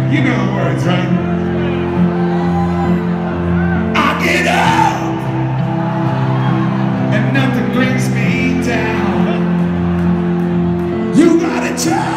You know the words, right? I get up and nothing brings me down. You gotta try.